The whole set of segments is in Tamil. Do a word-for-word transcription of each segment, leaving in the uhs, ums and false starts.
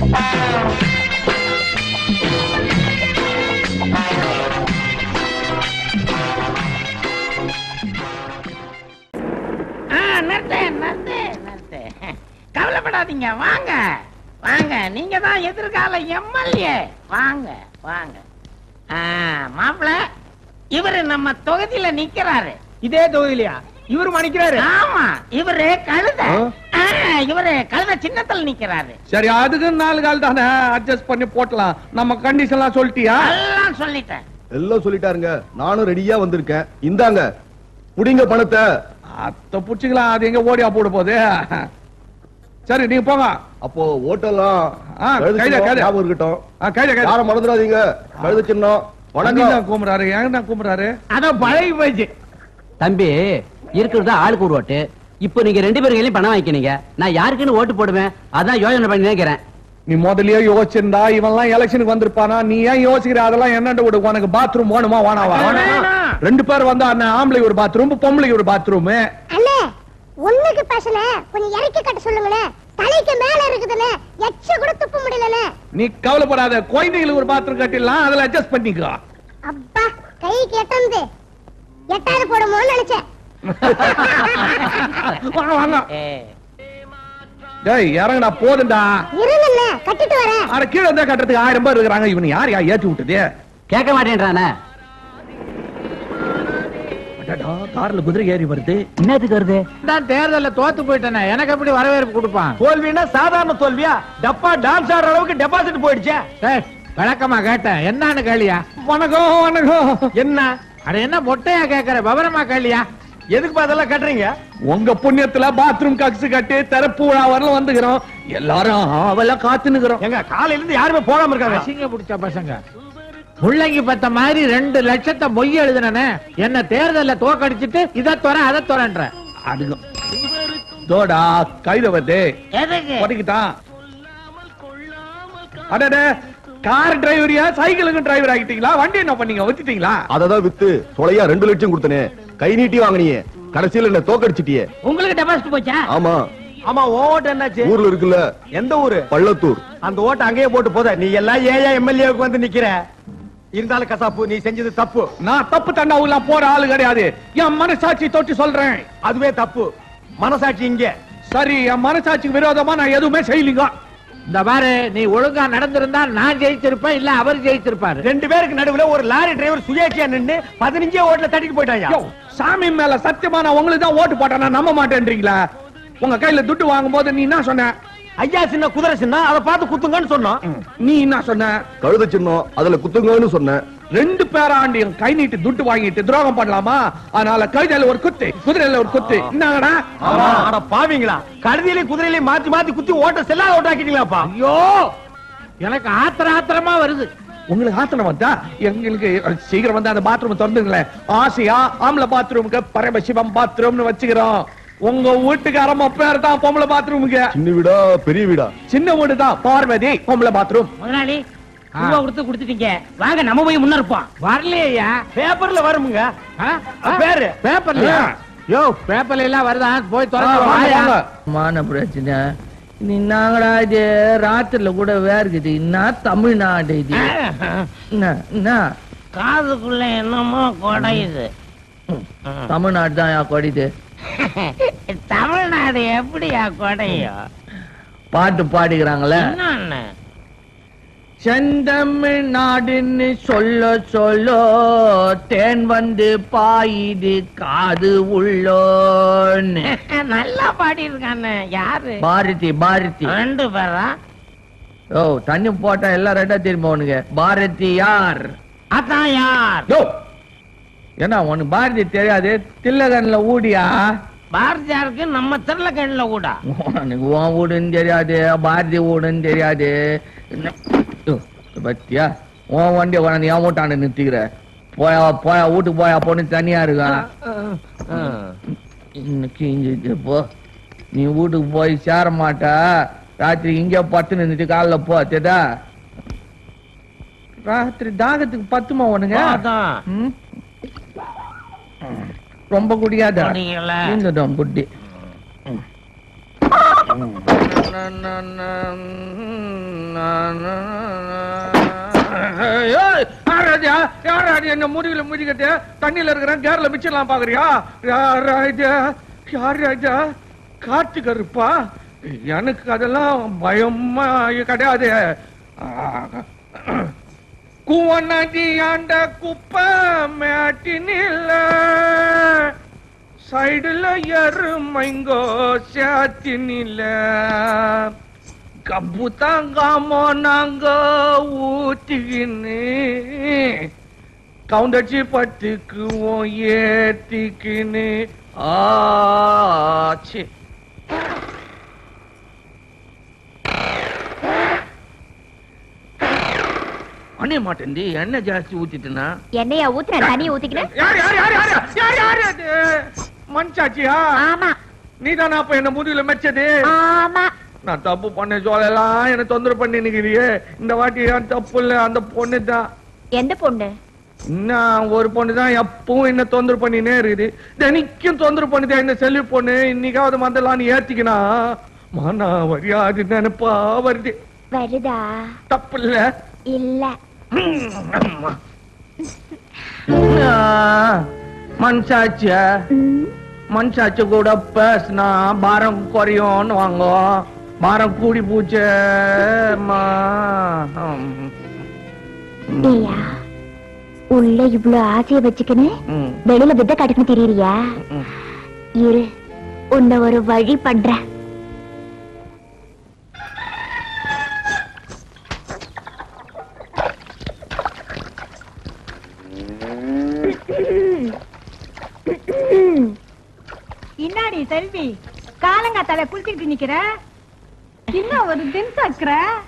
கவலைப்படாதீங்க, வாங்க வாங்க, நீங்க தான் எதிர்கால எம்எல்ஏ. வாங்க வாங்க. மாப்பிள்ள, இவரு நம்ம தொகுதியில நிக்கிறாரு. இதே தொகுதியிலயா இவரு மணிக்கிறாரு? ஆமா, இவரு கழுத. இவரு கழுத சின்னத்துல நிக்கிறாரு. சரி, அதுக்கு நாலு கால் தானே, அட்ஜஸ்ட் பண்ணி போட்டலாம். நம்ம கண்டிஷன் எல்லாம் சொல்லிட்டியா? எல்லாம் சொல்லிட்டேன். எல்லாம் சொல்லிட்டாருங்க. நானும் ரெடியா வந்திருக்கேன். இந்தாங்க புடிங்க பணத்தை. அத்த புடிச்சுக்கலாம், அது எங்க ஓடியா போட போகுது. சரி, நீங்க போங்க. அப்போ ஓட்டெல்லாம் இருக்கட்டும். யாரும் மறந்துடாதீங்க. கழுத சின்னம். வணக்கம். கூப்பிடுறாரு, ஏங்க கூப்பிடுறாரு? அதான் பழகி போயிடுச்சு. தம்பி, இருக்கிறதா ஆளுக்கு ஒரு ஓட்டு. இப்ப நீங்க ரெண்டு பேரும் பணம் வாங்கிக்கிறீங்க. நான் யாருக்குன்னு ஓட்டு போடுவேன், அதான் யோசனை பண்ணி நினைக்கிறேன். நீ முதல்லயே யோசிச்சிருந்தா இவன்லாம் எலெக்ஷனுக்கு வந்திருப்பானா? நீ ஏன் யோசிக்கிற? அதெல்லாம் என்னண்டு விடு. உனக்கு பாத்ரூம் வேணுமா வேணாவா? ரெண்டு பேர் வந்தா ஆம்பளை ஒரு பாத்ரூம், பொம்பளைக்கு ஒரு பாத்ரூம். ஒண்ணுக்கு பேசல, கொஞ்சம் இறக்கி கட்ட சொல்லுங்களேன். தலைக்கு மேல இருக்குதுல, எச்ச கூட துப்ப முடியல. நீ கவலைப்படாத, குழந்தைகளுக்கு ஒரு பாத்ரூம் கட்டிடலாம், அதுல அட்ஜஸ்ட் பண்ணிக்கோ. அப்பா, கைக்கு எட்டந்து எட்டாவது போடுமோன்னு நினைச்சேன். வாங்க வாங்க. டேய், இறங்கடா, போதுண்டா. இருங்கண்ணே, கட்டிட்டு வரேன். அட, கீழ இருந்தா கட்டுறதுக்கு ஆயிரம் பேர் இருக்காங்க. இவன் யார் யா ஏத்தி விட்டது? கேட்க மாட்டேன்றானே. கார்ல குதிரை ஏறி வருது. என்னத்துக்கு வருது? நான் தேர்தல்ல தோத்து போயிட்டேனே, எனக்கு எப்படி வரவேற்பு கொடுப்பான்? தோல்வினா சாதாரண தோல்வியா? டப்பா டான்ஸ் ஆடுற அளவுக்கு டெபாசிட் போயிடுச்சே. விளக்கமா கேட்டேன், என்னன்னு கேளியா? வணக்கம் வணக்கம். என்ன அட, என்ன மொட்டையா கேக்குற? விவரமா கேளியா? எதுக்கு அதெல்லாம் கட்டுறீங்க? உங்க புண்ணியத்துல பாத்ரூம் கக்ஸ் கட்டி திறப்பு விழா வரல வந்துக்கிறோம். எல்லாரும் அவள காத்து நிக்கிறோம். எங்க காலையில இருந்து யாருமே போகாம இருக்காங்க. சிங்க பிடிச்ச பசங்க முள்ளங்கி பத்த மாதிரி ரெண்டு லட்சத்தை மொய் எழுதுனே. என்ன தேர்தல தோக்கடிச்சிட்டு இதை தோற அதை தோறன்ற அதுக்கு தோடா கைத வருது. படிக்கிட்டான். அடடே, கார் டிரைவரியா சைக்கிளுக்கு டிரைவர் ஆகிட்டீங்களா? வண்டி என்ன பண்ணீங்க? வித்துட்டீங்களா? அததான் வித்து சொலையா ரெண்டு லட்சம் கொடுத்தனே. கை நீட்டி வாங்கினியே, கடைசியில என்ன தோக்கடிச்சிட்டியே. உங்களுக்கு டெபாசிட் போச்சா? ஆமா. ஆமா, ஓட்டு என்னாச்சு? ஊர்ல இருக்குல்ல. எந்த ஊரு? பள்ளத்தூர். அந்த ஓட்டு அங்கேயே போட்டு போத. நீ எல்லாம் ஏயா எம்எல்ஏவுக்கு வந்து நிக்கிற. இருந்தாலும் கசாப்பு, நீ செஞ்சது தப்பு. நான் தப்பு தண்டா போற ஆளு கிடையாது. என் மனசாட்சி தொட்டு சொல்றேன், அதுவே தப்பு. மனசாட்சி இங்க. சரி, என் மனசாட்சிக்கு விரோதமா நான் எதுவுமே செய்யலீங்க. இந்த பாரு, நீ ஒழுங்கா நடந்திருந்தா நான் ஜெயிச்சிருப்பேன், இல்ல அவர் ஜெயிச்சிருப்பாரு. ரெண்டு பேருக்கு நடுவுல ஒரு லாரி டிரைவர் சுயேட்சையா நின்னு பதினஞ்சே ஓட்டுல தட்டிட்டு போயிட்டாயா? சாமி மேல சத்தியமா நான் உங்களுக்கு தான் ஓட்டு போட்டேன். நான் நம்ப மாட்டேன்றீங்களா? உங்க கையில துட்டு வாங்கும் போது நீ என்ன சொன்ன? ஐயா சின்ன குதிரை சின்ன, அதை பார்த்து குத்துங்கன்னு சொன்னோம். நீ என்ன சொன்ன? கழுத சின்னம், அதுல குத்துங்கன்னு சொன்ன. ரெண்டு பேராண்டியும் கை நீட்டு துட்டு வாங்கிட்டு துரோகம் பண்ணலாமா? அதனால கழுதையில ஒரு குத்து, குதிரையில ஒரு குத்து. என்னடா பாவீங்களா? கழுதியிலையும் குதிரையிலையும் மாத்தி மாத்தி குத்தி ஓட்ட செல்லாத ஓட்டாக்கிட்டீங்களாப்பா? ஐயோ, எனக்கு ஆத்திர ஆத்திரமா வருது. உங்களுக்கு ஆத்திரம் வந்தா எங்களுக்கு சீக்கிரம் வந்து அந்த பாத்ரூம் திறந்துங்களேன். ஆசையா ஆம்பளை பாத்ரூமுக்கு பரமசிவம் பாத்ரூம்னு வச்சுக்கிறோம். உங்க வீட்டுக்காரமா பேர் தான் பொம்பளை பாத்ரூமுக்கு. சின்ன வீடா பெரிய வீடா? சின்ன வீடு தான், பார்வதி பொம்பளை பாத்ரூம். முதலாளி ரூபா கொடுத்து கொடுத்துட்டீங்க, வாங்க நம்ம போய் முன்ன இருப்போம். வரலையா? பேப்பர்ல வருமுங்க. பேரு பேப்பர்ல. யோ, பேப்பர்ல எல்லாம் வருதா? போய் திறந்து மான பிரச்சனை. நீ நாங்கடா இது ராத்திரில கூட வேர்க்குது. என்ன தமிழ்நாடு இது? என்ன காதுக்குள்ள என்னமோ கொடையுது. தமிழ்நாடு தான் யா கொடையுது. தமிழ்நாடு எப்படியா கொடையும்? பாட்டு பாடிக்கிறாங்களே. செந்தமிழ்நாடுன்னு சொல்ல சொல்ல தேன் வந்து பாயுது காது உள்ளோன்னு. நல்லா பாடி இருக்கானே. யாரு? பாரதி. பாரதி ரெண்டு பேரா? ஓ, தண்ணி போட்டா எல்லாம் ரெண்டா திரும்ப உனக்கு. பாரதி யார்? அதான் யார்? என்ன உனக்கு பாரதி தெரியாது? தில்லகன்ல ஊடியா? பாரதியாருக்கு நம்ம தில்லகன்ல ஊடா? உனக்கு உன் ஊடுன்னு தெரியாது, பாரதி ஊடுன்னு தெரியாது. பத்தியா உன் வண்டிய கொண்டாந்து என் வீட்டாண்டு நிறுத்திக்கிற. போயா போயா வீட்டுக்கு போயா பொண்ணு தனியா இருக்கான். இன்னைக்கு போ, நீ வீட்டுக்கு போய் சேர மாட்டா. ராத்திரி இங்க பத்து நின்றுட்டு காலைல போ. தெரியா? ராத்திரி தாகத்துக்கு பத்துமா உனங்க? ரொம்ப குடியாதா? இங்கதான் குட்டி. யாராஜா யாராஜா என்ன முடிவுல முடிக்கிட்டு தண்ணியில இருக்கிறேன் கேரள மிச்சலாம் பாக்குறியா? யாராஜா யாராஜா காட்டு கருப்பா? எனக்கு அதெல்லாம் பயமா கிடையாது. குவநதி ஆண்ட குப்பை மேட்டினில்ல சைடுல எருமைங்கோ சாத்தினில்ல கப்பு தாங்காமோ நாங்க ஊத்திக்கின்னு கவுண்டச்சி பட்டுக்குவோம் ஏத்திக்கின்னு ஆச்சு. அண்ணே மாட்டேன் எண்ணெய் ஜாஸ்தி ஊத்திட்டுனா எண்ணெயா ஊத்துற தண்ணி ஊத்திக்கின யார் யார் யார் யார் யார் யார் அது மன்சாச்சியா? ஆமா. நீதானா அப்ப என்ன முதுகுல மெச்சது? ஆமா. நான் தப்பு பண்ண சொல்லலாம் என்ன தொந்தரவு பண்ணி நிக்கிறியே. இந்த வாட்டி ஏன் தப்பு இல்ல, அந்த பொண்ணு தான். எந்த பொண்ணு? இன்னும் ஒரு பொண்ணு தான் எப்பவும் என்ன தொந்தரவு பண்ணினே இருக்குது. தினைக்கும் தொந்தரவு பண்ணிதான் இந்த செல்வி பொண்ணு. இன்னைக்காவது மந்தலாம் ஏத்திக்கினா மானா வரியாது நினைப்பா வருது. வருதா? தப்பு இல்ல இல்ல. மனசாட்சிய மனசாட்சி கூட பேசினா பாரம் குறையும் வாங்க. பாரம் கூடி பூச்சே. உள்ள இவ்வளவு ஆசைய வச்சுக்கன்னு வெளியில வித்த காட்டுக்கு தெரியறியா? இரு உன்னை ஒரு வழி பண்றேன். இன்னாடி செல்வி காலங்காத்தால குளிச்சுக்கிட்டு நிக்கிற என்ன ஒரு தின்சாக்குற?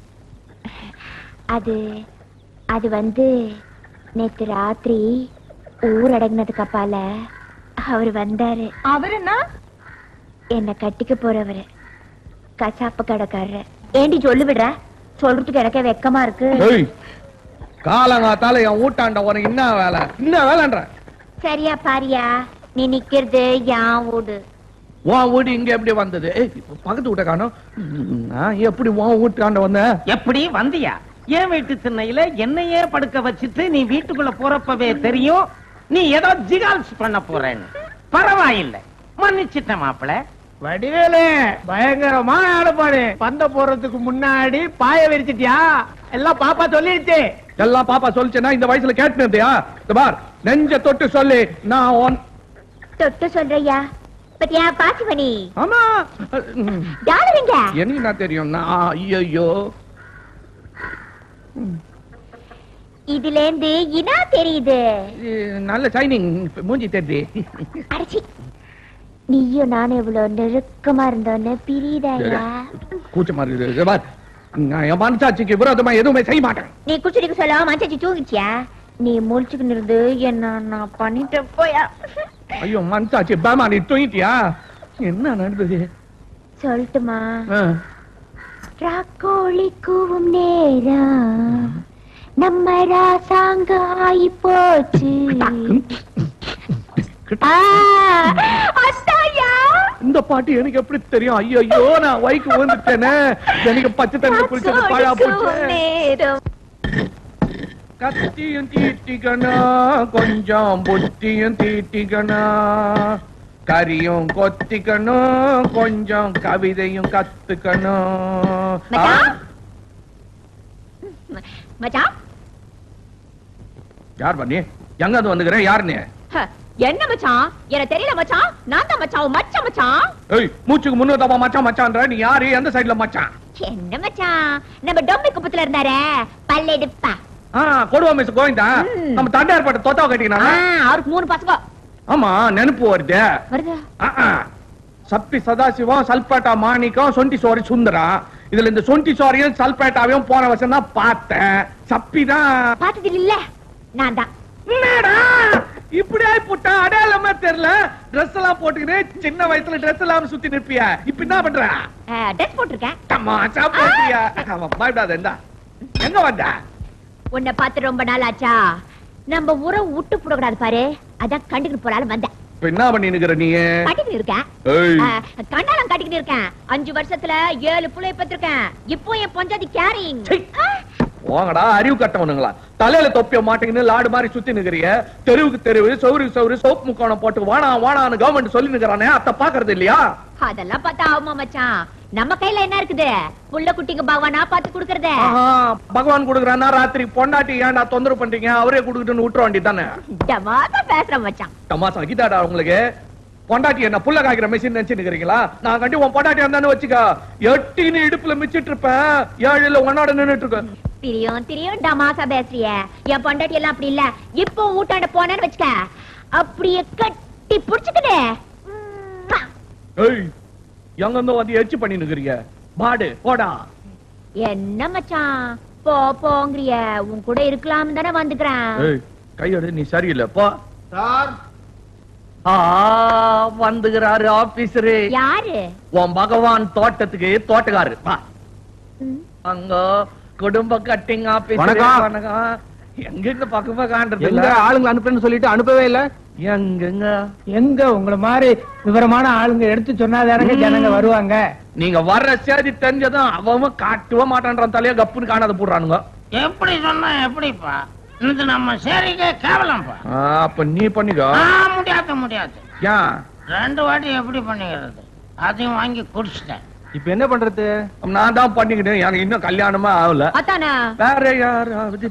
அது அது வந்து நேத்து ராத்திரி ஊர் அடங்கினதுக்கு அப்பால அவரு வந்தாரு. அவருன்னா என்ன கட்டிக்க போறவரு கசாப்பு கடைக்காரரு. ஏண்டி சொல்லு விடுற? சொல்றதுக்கு எனக்கே வெக்கமா இருக்கு. காலங்காத்தால என் ஊட்டாண்ட உனக்கு என்ன வேலை? என்ன வேலைன்ற? சரியா பாரியா, நீ நிக்கிறது என் வீடு. உன் வீடு இங்க எப்படி வந்தது? பக்கத்து வீட்டை காணோம். எப்படி உன் வீட்டாண்ட வந்த? எப்படி வந்தியா? என் வீட்டு திண்ணையில என்னையே படுக்க வச்சுட்டு நீ வீட்டுக்குள்ள போறப்பவே தெரியும் நீ ஏதோ ஜிகால்ஸ் பண்ண போறேன்னு. பரவாயில்லை, மன்னிச்சிட்ட மாப்பிள. வடிவேலு பயங்கரமா ஆடுபாடு. பந்த போறதுக்கு முன்னாடி பாய விரிச்சிட்டியா? எல்லாம் பாப்பா சொல்லிடுச்சு. எல்லாம் பாப்பா சொல்லிச்சேன்னா இந்த வயசுல கேட்டுனதையா? பார் நெஞ்ச தொட்டு சொல்லி நான் ஒன் தொட்டு சொல்றியா? பத்தியா பாசிமணி? ஆமா. டாலருங்க எனக்கு நான் தெரியும். ஐயோ இதுல இருந்து இனா தெரியுது. நல்ல சைனிங் மூஞ்சி தெரியுது. அடிச்சி நீயும் நானும் இவ்வளவு நெருக்கமா இருந்தோன்னு பிரியுதாயா? கூச்சமா இருக்குது. பார் நான் என் மனசாட்சிக்கு விரோதமா எதுவுமே செய்ய மாட்டேன். நீ குச்சிடிக்கு சொல்ல மனசாட்சி தூங்கிச்சியா? நீ முழிச்சுக்கிட்டு இருந்து என்ன நான் பண்ணிட்டு போயா? ஐயோ மனசாட்சி பாமா நீ தூங்கிட்டியா? என்ன நடந்தது சொல்லட்டுமா? ராக்கோழி கூவும் நேரம் நம்ம ராசாங்க ஆயி போச்சு. இந்த பாட்டு எனக்கு எப்படி தெரியும்? ஐயோ நான் வைக்கு வந்துட்டேனே. எனக்கு பச்சை தண்ணி குளிச்சது பாழா போச்சு. கத்தியும் தீட்டிக்கணா கொஞ்சம் புத்தியும் தீட்டிக்கணா கரியும் கொத்திக்கணும் கொஞ்சம் கவிதையும் கத்துக்கணும். யார் பண்ணி எங்க வந்துக்கிறேன்? யாருன்னு? என்ன மச்சான்? எனக்கு தெரியல மச்சான். நான் தான் மச்சான். மச்சான் மச்சான். ஏய் மூச்சுக்கு முன்னூத்தப்பா மச்சான் மச்சான்ற நீ யாரு? எந்த சைடுல மச்சான்? என்ன மச்சான்? நம்ம டொம்பி குப்பத்துல இருந்தாரே பல்லெடுப்பா. ஆ கொடுவா மிஸ் கோவிந்தா. நம்ம தண்டார் பட்ட தோத்தாவ கட்டிக்கனா? அவருக்கு மூணு பசங்க. ஆமா நினைப்பு வருது. வருதா? சப்பி சதாசிவம் சல்பேட்டா மாணிக்கம் சொண்டி சோரி சுந்தரா. இதுல இந்த சொண்டி சோரியும் சல்பேட்டாவையும் போன வருஷம் தான் பார்த்தேன். சப்பி தான் பார்த்தது இல்ல. நான் தான். என்னடா இப்படி ஆயி போட்டா? அடையாளமா தெரியல. டிரெஸ் எல்லாம் போட்டுக்கிட்டு சின்ன வயசுல டிரெஸ் எல்லாம் சுத்தி நிற்பியா? இப்ப என்ன பண்ற? டிரெஸ் போட்டிருக்கேன். தமாஷா போட்டியா? பயப்படாத. இந்த எங்க வந்த? உன்னை பார்த்து ரொம்ப நாள் ஆச்சா. நம்ம ஊரை விட்டு போடக்கூடாது பாரு. அதான் கண்டுக்கிட்டு போறாலும் வந்தேன். என்ன பண்ணி நிக்கிற நீ? கட்டிக்கிட்டு இருக்கேன். கண்டாலம் கட்டிக்கிட்டு இருக்கேன். அஞ்சு வருஷத்துல ஏழு புள்ளைய பெற்றிருக்கேன். இப்போ என் பொஞ்சாதி கேரிங். வாங்கடா அறிவு கட்டவனுங்களா, தலையில தொப்பிய மாட்டேங்குன்னு லாடு மாதிரி சுத்தி நிக்கிறிய. தெருவுக்கு தெருவு சௌருக்கு சௌரு சோப்பு முக்கோணம் போட்டு வானா வானான்னு கவர்மெண்ட் சொல்லி நிக்கிறானே, அத பாக்குறது இல்லையா? அதெல்லாம் பார்த்தா ஆமா மச்சான். நம்ம கையில என்ன இருக்குது? புள்ள குட்டிக்கு பகவானா பாத்து குடுக்கறதே. பகவான் குடுக்கறானா, ராத்திரி பொண்டாட்டி ஏன்டா தொந்தரவு பண்றீங்க, அவரே குடுக்கட்டுன்னு விட்டுற வேண்டியதானே. தமாசா பேசுற மச்சான். தமாசா கிட்டாடா உங்களுக்கு? பொண்டாட்டி என்ன புள்ள காய்க்கிற மெஷின் நினைச்சு நிக்கிறீங்களா? நான் கண்டி உன் பொண்டாட்டி இருந்தானு வச்சுக்க, எட்டின்னு இடுப்புல மிச்சிட்டு இருப்பேன், ஏழுல உன்னோட நின்னுட்டு இருக்கேன். திரியும் திரியும் டமாசா பேசுறிய. என் பொண்டாட்டி எல்லாம் அப்படி இல்ல. இப்போ ஊட்டாண்ட போனேன்னு வச்சுக்க, அப்படியே கட்டி புடிச்சுக்கிட்டே. ஏய், எங்க இருந்து வந்து எச்சி பண்ணி நிக்கிறீங்க? பாடு போடா. என்ன மச்சான் போ போங்கறிய? உன் கூட இருக்கலாம் தானே வந்துக்கிறேன். ஏய், கையோட நீ சரியில்லை போ. சார் வந்துகிறாரு ஆபீசரு. யாரு? உன் பகவான் தோட்டத்துக்கு தோட்டக்காரு. அங்க குடும்ப கட்டிங் ஆபீஸ். எங்க இருந்து பக்கமா காண்றது இல்ல. ஆளுங்க அனுப்புறேன்னு சொல்லிட்டு அனுப்பவே இல்ல. எங்க எங்க உங்களை மாதிரி விவரமான ஆளுங்க எடுத்து சொன்னாதானங்க ஜனங்க வருவாங்க. நீங்க வர்ற சேதி தெரிஞ்சதும் அவன் காட்டுவ மாட்டான்றான், தலைய கப்புன்னு காணாத போடுறானுங்க. எப்படி சொன்னா எப்படிப்பா? இது நம்ம சரிக்கே கேவலம்பா. அப்ப நீ பண்ணிக்கோ. முடியாது முடியாது. ஏன்? ரெண்டு வாட்டி எப்படி பண்ணிக்கிறது? அதையும் வாங்கி குடிச்சிட்டேன். இப்ப என்ன பண்றது? நான் தான் பண்ணிக்கிட்டேன், எனக்கு இன்னும் கல்யாணமா ஆகல. வேற யாராவது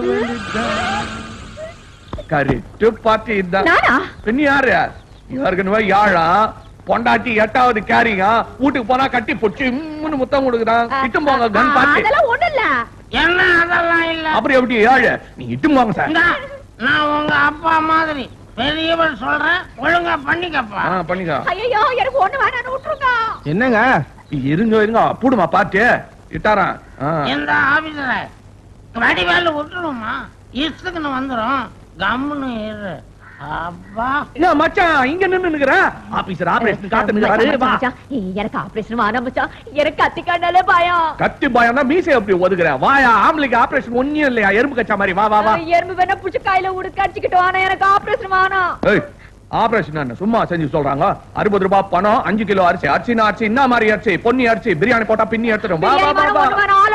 கரெக்ட் பாட்டி இதான். பின்ன யாரு? ஏற்கனவே யாழா பொண்டாட்டி எட்டாவது கேரிங்க, வீட்டுக்கு போனா கட்டி பொச்சு முத்தம் கொடுக்குறான். இட்டும் போங்க கன் பாட்டி. என்ன அதெல்லாம் இல்ல. அப்புறம் எப்படி ஏழு? நீ இட்டும் போங்க சார். நான் உங்க அப்பா மாதிரி பெரியவன் சொல்றேன், ஒழுங்கா பண்ணிக்கப்பா. பண்ணிக்கோ. ஐயோ எனக்கு ஒண்ணு வேணான்னு விட்டுருங்க. என்னங்க? இருங்க இருங்க பூடுமா பாட்டு இட்டாரான். இந்த ஆபீசர வடிவேலு விட்டுருமா, இஷ்டத்துக்குன்னு வந்துரும். கம்முன்னு இரு. அப்பா மச்சான் இங்க நின்னு நிக்கிற. ஆபீசர் ஆபரேஷன் காட்டு நிக்கிறாரு. எனக்கு ஆபரேஷன் வானா மச்சான், எனக்கு கத்தி கண்டாலே பயம். கத்தி பயம்னா மீசை எப்படி ஒதுக்குற? வாயா, ஆம்பளைக்கு ஆபரேஷன் ஒண்ணும் இல்லையா? எறும்பு கச்சா மாதிரி. வா வா வா. எறும்பு வேணா புடிச்சு கையில உடுக்க அடிச்சுக்கிட்டு வானா, எனக்கு ஆபரேஷன் வானா. ஏய், ஆபரேஷன் என்ன சும்மா செஞ்சு சொல்றாங்க? அறுபது ரூபாய் பணம், அஞ்சு கிலோ அரிசி. அரிசினா அரிசி, என்ன மாதிரி அரிசி? பொன்னி அரிசி. பிரியாணி போட்டா பின்னி எடுத்துடும். வா வா வா.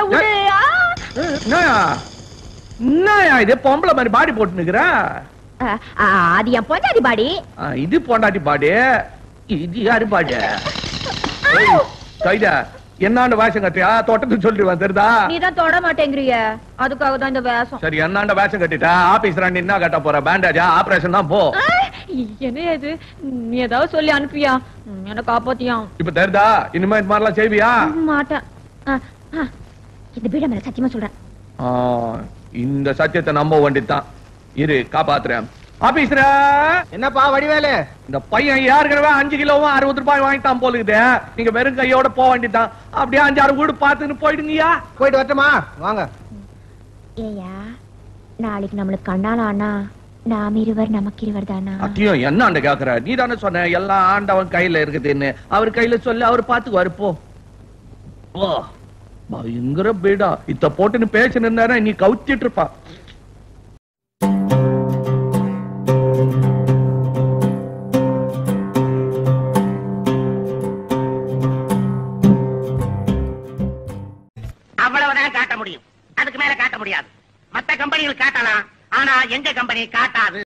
என்னயா இது பொம்பளை மாதிரி பாடி போட்டு நிக்கிற? அது என் பொண்டாட்டி பாடி. இது பொண்டாட்டி பாடி, இது யாரு பாடி? கைதா என்னாண்ட வேஷம் கட்டியா? தோட்டத்துக்கு சொல்லிட்டு வந்துருதா? நீதான் தொட மாட்டேங்கிறிய, அதுக்காக தான் இந்த வேஷம். சரி, என்னாண்ட வேஷம் கட்டிட்டா ஆபீஸ்ல என்ன கட்ட போற? பேண்டேஜா? ஆபரேஷன் தான் போ. என்ன இது? நீ ஏதாவது சொல்லி அனுப்பியா? என்ன காப்பாத்தியா? இப்ப தெரிதா? இனிமே இந்த மாதிரிலாம் செய்வியா? மாட்டேன். இந்த வீட மேல சத்தியமா சொல்றேன். இந்த சத்தியத்தை நம்ப வேண்டியதுதான். இரு காப்பாத்துறேன். ஆபீஸ்ரா. என்னப்பா வடிவேலு? இந்த பையன் ஏற்கனவே அஞ்சு கிலோவும் அறுபது ரூபாய் வாங்கிட்டான் போலுக்குது. நீங்க வெறும் கையோட போக வேண்டியதான். அப்படியே அஞ்சாறு வீடு பாத்துன்னு போயிடுங்கயா. போயிட்டு வரட்டுமா? வாங்க. ஏயா, நாளைக்கு நம்மளுக்கு கண்ணால ஆனா நாம் இருவர் நமக்கு இருவர் தானா? அத்தியம் என்ன ஆண்ட கேக்குற? நீ தானே சொன்ன எல்லாம் ஆண்டவன் கையில இருக்குதுன்னு. அவர் கையில சொல்லி அவர் பாத்துக்குவாரு. போ போ. பயங்கர பீடா. இத்த போட்டுன்னு பேச்சு நின்றாரு, நீ கவுத்திட்டு இருப்பா. அவ்வளவுதான் காட்ட முடியும், அதுக்கு மேல காட்ட முடியாது. மத்த கம்பெனிகள் காட்டலாம், ஆனா எங்க கம்பெனி காட்டாது.